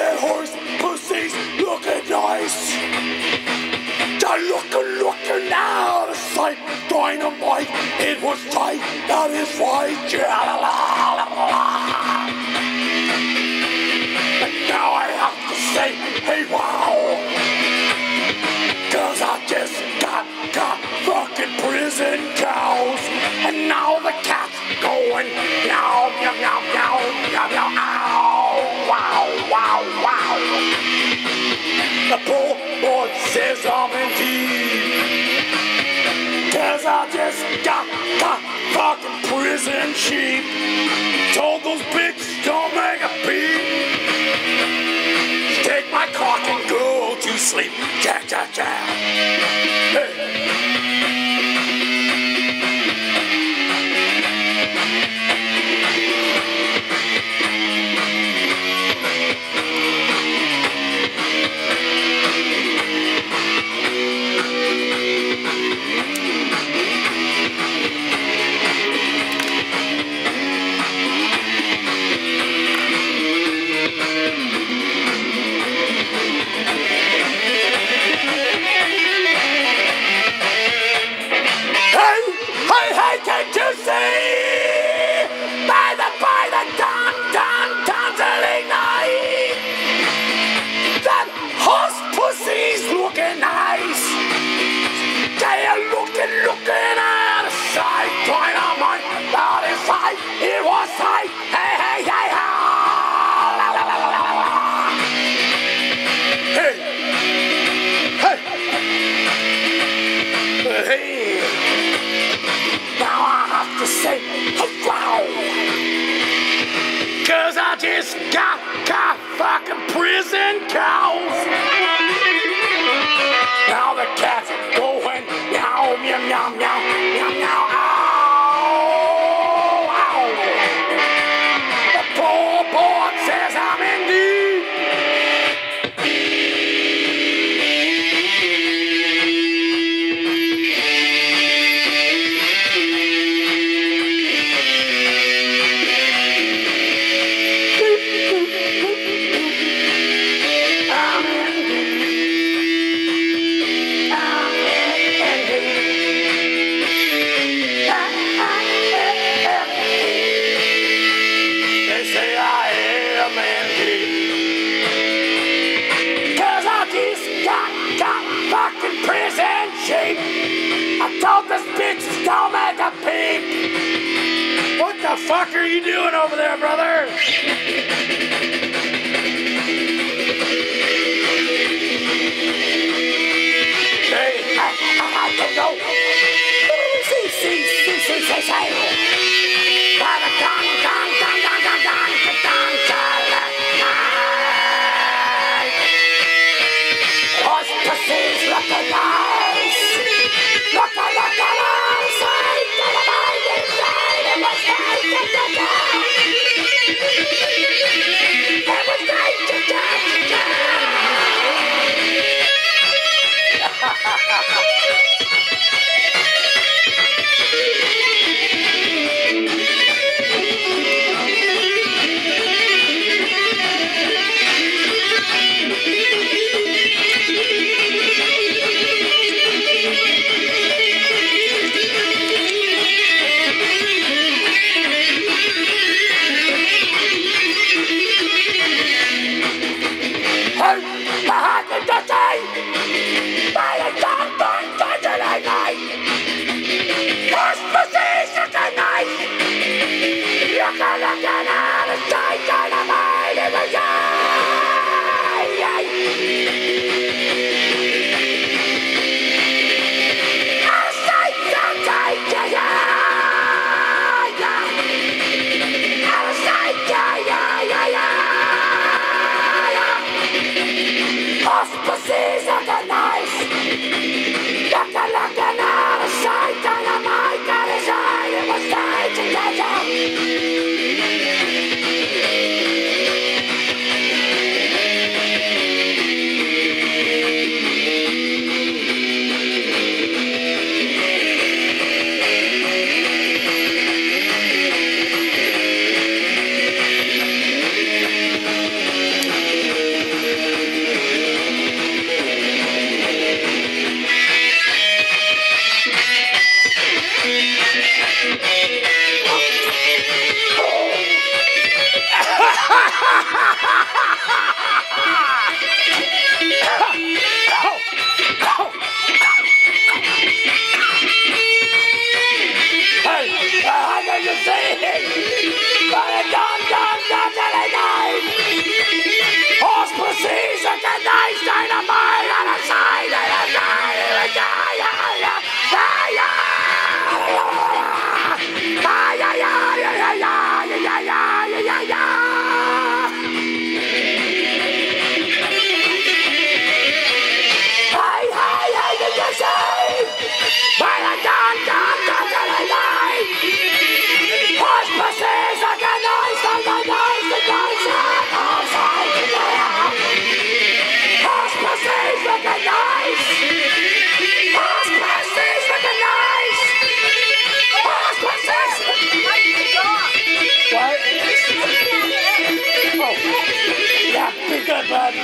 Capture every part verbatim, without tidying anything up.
That horse pussy's looking nice. They're looking, looking out of sight. Dynamite, it was tight, that is right. And now I have to say, hey wow, cause I just got, got fucking prison cows. And now the cat's going meow, meow, meow, meow, meow, meow, ow, wow, wow, wow. The billboard says I'm in deep, cause I just got, got fucking prison sheep. Told those bitches don't make a beat. Take my cock and go to sleep. Jack, jack, jack. Hey. Can't you see? By the, by the dawn, dawn, dazzling night, that horse pussy's looking nice. They are looking, looking at a sight. Dynamite, that is tight, it was tight. Hey, hey, hey, hey. Hey, hey, hey. Now I have to say, oh, wow, cause I just got, got fucking prison cows. Now the cat's going meow, meow, meow, meow, meow, meow, ow, ow. The poor board says I'm in deep. I told this bitch don't make a peep. What the fuck are you doing over there, brother? Hey, I, I, I don't know. See, see, see, see, see, see. By the gun, gun, gun, gun, gun, gun, gun, gun, horse pussy's looking nice. Look, look, look, outside, dynamite inside, it was night to die. It was night to die, to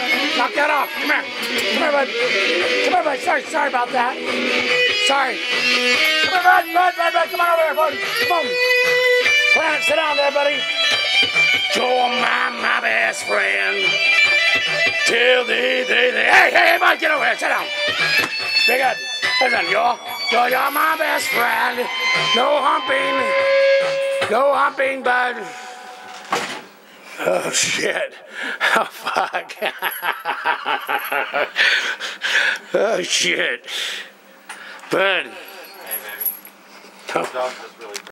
Knock that off. Come here. Come here, bud. Come here, bud. Sorry, sorry about that. Sorry. Come here, bud. Bud, bud, bud. Come on over here, bud. Come on. Planet, sit down there, buddy. You're my, my best friend. Till the day, the hey, hey, hey, bud, get over here. Sit down. Be good. Listen, you're, you're, you're my best friend. No humping. No humping, bud. Oh, shit. Oh, fuck. Oh, shit. Bud. Hey, baby.